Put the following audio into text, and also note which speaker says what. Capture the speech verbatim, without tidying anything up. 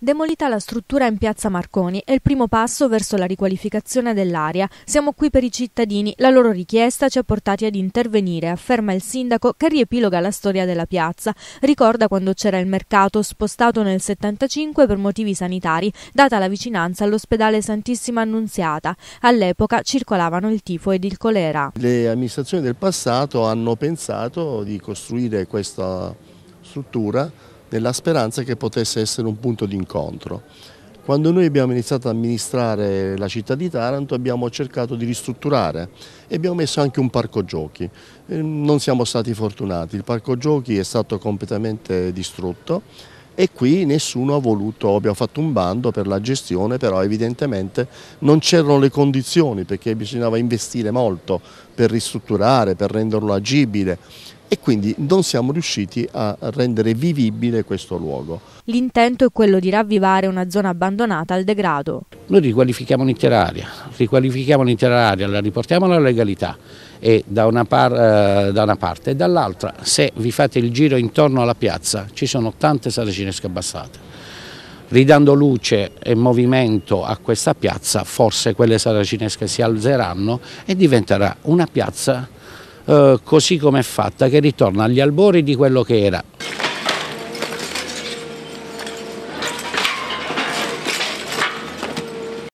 Speaker 1: Demolita la struttura in piazza Marconi è il primo passo verso la riqualificazione dell'area. Siamo qui per i cittadini, la loro richiesta ci ha portati ad intervenire, afferma il sindaco che riepiloga la storia della piazza. Ricorda quando c'era il mercato, spostato nel settantacinque per motivi sanitari, data la vicinanza all'ospedale Santissima Annunziata. All'epoca circolavano il tifo ed il colera.
Speaker 2: Le amministrazioni del passato hanno pensato di costruire questa struttura nella speranza che potesse essere un punto di incontro. Quando noi abbiamo iniziato ad amministrare la città di Taranto abbiamo cercato di ristrutturare e abbiamo messo anche un parco giochi. Non siamo stati fortunati, il parco giochi è stato completamente distrutto e qui nessuno ha voluto, abbiamo fatto un bando per la gestione, però evidentemente non c'erano le condizioni perché bisognava investire molto per ristrutturare, per renderlo agibile. E quindi non siamo riusciti a rendere vivibile questo luogo.
Speaker 1: L'intento è quello di ravvivare una zona abbandonata al degrado.
Speaker 3: Noi riqualifichiamo l'intera area, riqualifichiamo l'intera area, la riportiamo alla legalità e da una, par, eh, da una parte e dall'altra, se vi fate il giro intorno alla piazza, ci sono tante saracinesche abbassate. Ridando luce e movimento a questa piazza, forse quelle saracinesche si alzeranno e diventerà una piazza Uh, così come è fatta, che ritorna agli albori di quello che era